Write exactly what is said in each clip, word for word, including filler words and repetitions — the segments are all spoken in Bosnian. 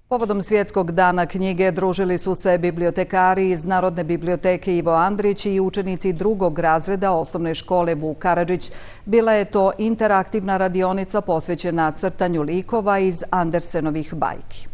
Povodom Svjetskog dana knjige družili su se bibliotekari iz Narodne biblioteke Ivo Andrić i učenici drugog razreda osnovne škole Vuk Karadžić. Bila je to interaktivna radionica posvećena crtanju likova iz Andersenovih bajki.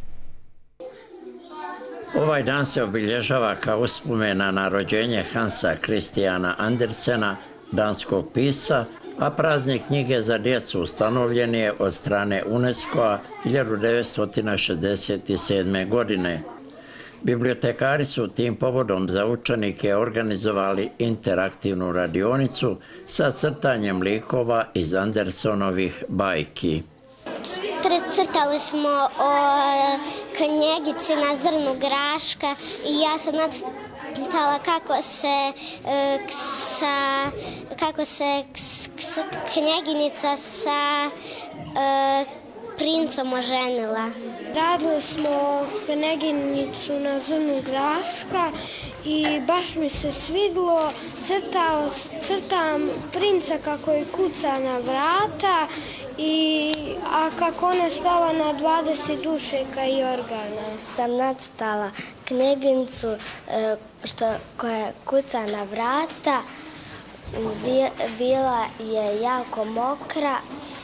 Ovaj dan se obilježava kao uspomena na rođenje Hansa Christiana Andersena, danskog pisca, a praznik knjige za djecu ustanovljen je od strane UNESCO-a hiljadu devetsto šezdeset sedme. godine. Bibliotekari su tim povodom za učenike organizovali interaktivnu radionicu sa crtanjem likova iz Andersenovih bajki. Crtali smo o knjegici na zrnu graška i ja sam nacrtala kako se, ksa, kako se ks, knjeginica sa e, princom oženila. Radili smo knjeginicu na zrnu graška i baš mi se svidlo. Crtao, crtam princa kako je kuca na vrata, I, a kako ona spava na dvadeset dušeka i organa. Sam nacrtala knjiginicu što, koja kuca na vrata, bila je jako mokra,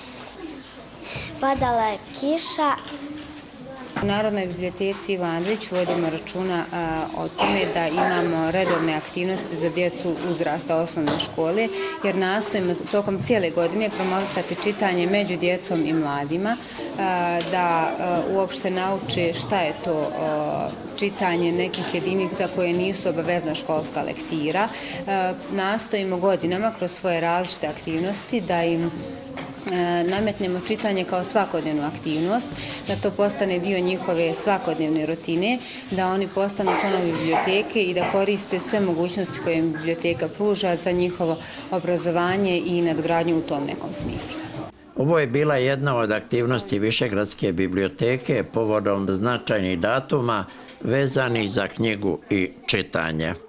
padala je kiša. U Narodnoj biblioteci Ivo Andrić vodimo računa a, o tome da imamo redovne aktivnosti za djecu uzrasta osnovne škole, jer nastojimo tokom cijele godine promovisati čitanje među djecom i mladima, a, da a, uopšte nauče šta je to a, čitanje nekih jedinica koje nisu obavezna školska lektira. A, nastojimo godinama kroz svoje različite aktivnosti da im nametnemo čitanje kao svakodnevnu aktivnost, da to postane dio njihove svakodnevne rutine, da oni postanu članovi biblioteke i da koriste sve mogućnosti koje im biblioteka pruža za njihovo obrazovanje i nadgradnju u tom nekom smislu. Ovo je bila jedna od aktivnosti Višegradske biblioteke povodom značajnih datuma vezanih za knjigu i čitanje.